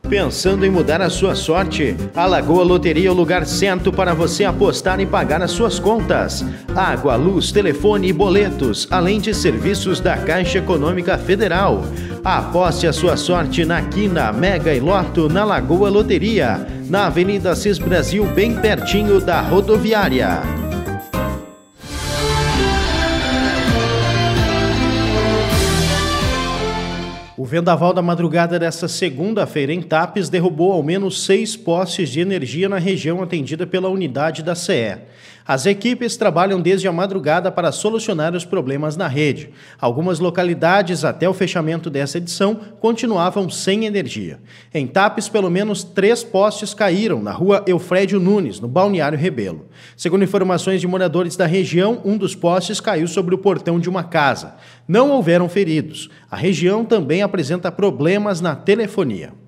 Pensando em mudar a sua sorte? A Lagoa Loteria é o lugar certo para você apostar e pagar as suas contas. Água, luz, telefone e boletos, além de serviços da Caixa Econômica Federal. Aposte a sua sorte na Quina, Mega e Loto na Lagoa Loteria, na Avenida Assis Brasil, bem pertinho da rodoviária. O vendaval da madrugada desta segunda-feira em Tapes derrubou ao menos 6 postes de energia na região atendida pela unidade da CE. As equipes trabalham desde a madrugada para solucionar os problemas na rede. Algumas localidades, até o fechamento dessa edição, continuavam sem energia. Em Tapes, pelo menos 3 postes caíram na rua Eufrédio Nunes, no Balneário Rebelo. Segundo informações de moradores da região, um dos postes caiu sobre o portão de uma casa. Não houveram feridos. A região também apresenta problemas na telefonia.